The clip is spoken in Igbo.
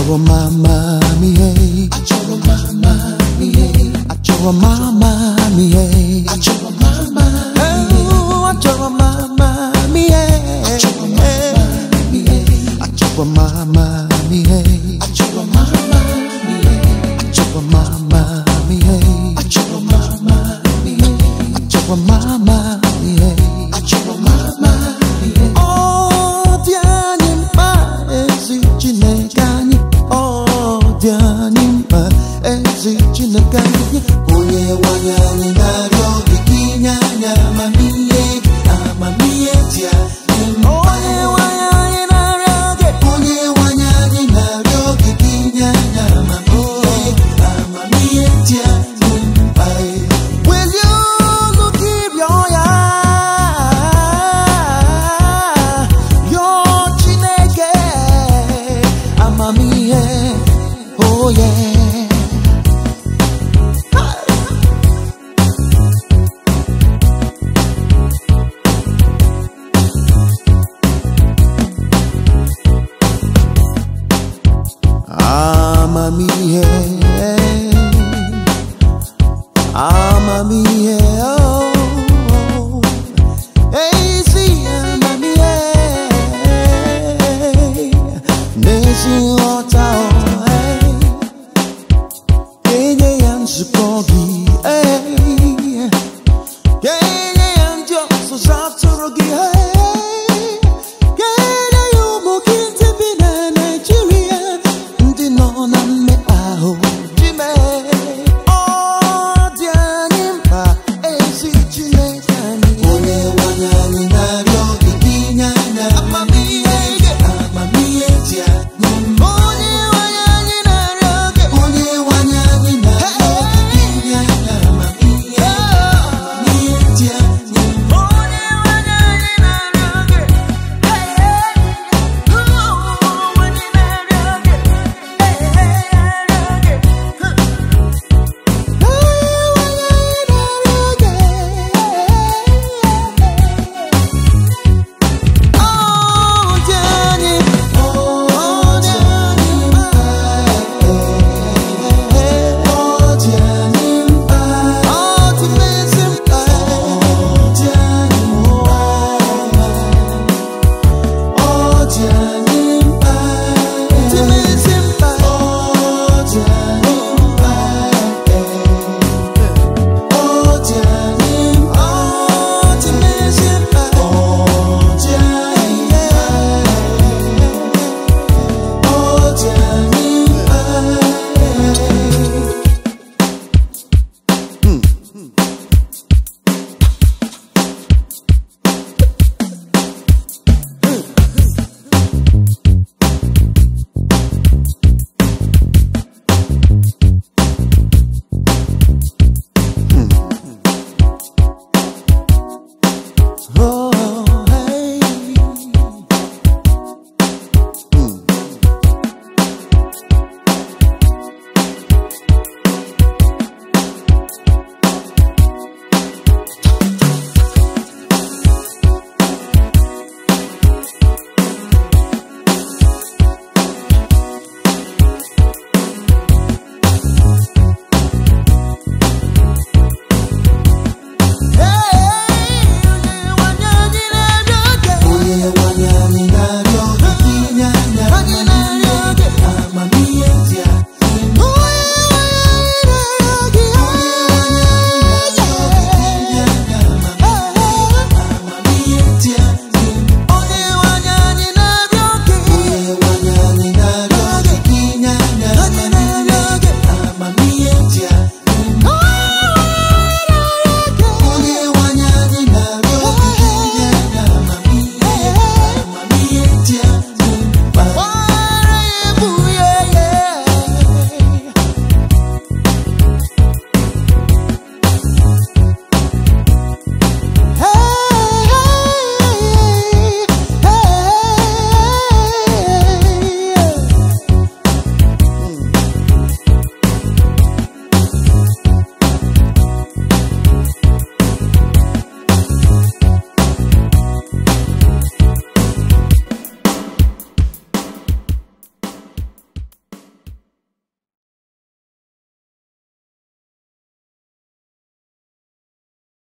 Achoro mama mihe, achoro mama mihe, achoro mama mihe, achoro mama mihe, achoro mama mihe, achoro mama mihe, achoro mama mihe, achoro mama mihe, achoro mama mihe, achoro mama mihe, achoro mama mihe, achoro mama mihe. Oh, diani ma ezi chinekani, oh diani ma ezi chinekani. Oye wanyani nario bikinyanya mamiye, amamiye dia. Oye wanyani nario, oye wanyani nario bikinyanya mamiye, amamiye dia. Will you keep your eye, your chineke, amamiye, oh yeah. Amamihe, amamihe, oh, hey, see, amamihe, nesi Nghota, oh, hey, enye yansukogi.